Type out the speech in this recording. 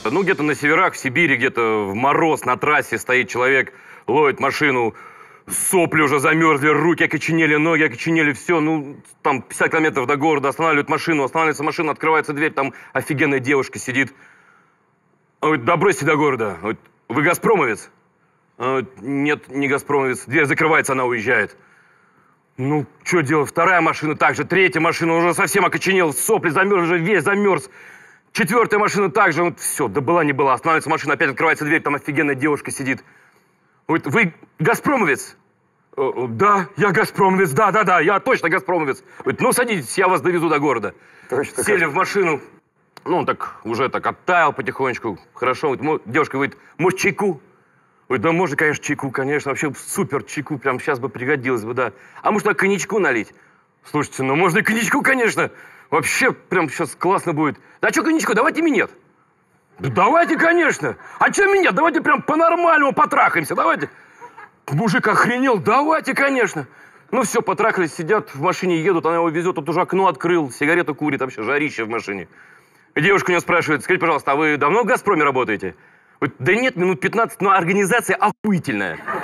Ну, где-то на северах, в Сибири, где-то в мороз на трассе стоит человек, ловит машину, сопли уже замерзли, руки окоченели, ноги окоченели, все, ну, там 50 километров до города, останавливается машина, открывается дверь, там офигенная девушка сидит. Он говорит, да бросьте до города. Он говорит, вы газпромовец? Он говорит, нет, не газпромовец. Дверь закрывается, она уезжает. Ну, что делать? Вторая машина также, третья машина, уже совсем окоченел, сопли замерз, уже весь замерз. Четвертая машина также, вот все, да была не была. Останавливается машина, опять открывается дверь, там офигенная девушка сидит. Говорит, вы газпромовец? Да, я газпромовец, да, я точно газпромовец. Говорит, ну садитесь, я вас довезу до города. Точно. Сели в машину, ну он так уже так оттаял потихонечку, хорошо. Девушка говорит, может чайку? Говорит, да можно, конечно, чайку, конечно, вообще супер чайку, прям сейчас бы пригодилось бы, да. А может, коньячку налить? Слушайте, ну можно и коньячку, конечно. Вообще, прям сейчас классно будет. Да что коньячку, давайте минет. Да давайте, конечно. А что минет? Давайте прям по-нормальному потрахаемся, давайте. Мужик охренел, давайте, конечно. Ну все, потрахались, сидят, в машине едут, она его везет, тут уже окно открыл, сигарету курит, вообще жарище в машине. И девушка у него спрашивает, скажите, пожалуйста, а вы давно в «Газпроме» работаете? Говорит, да нет, минут 15, но организация охуительная.